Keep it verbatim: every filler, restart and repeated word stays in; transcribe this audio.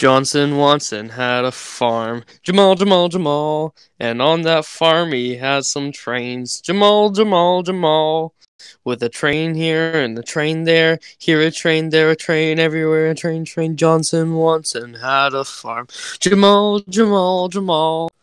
Johnson Wohnson had a farm. Jaumal, Jaumal, Jaumal. And on that farm he had some trains. Jaumal, Jaumal, Jaumal. With a train here and a train there. Here a train, there a train, everywhere a train, train. Johnson Wohnson had a farm. Jaumal, Jaumal, Jaumal.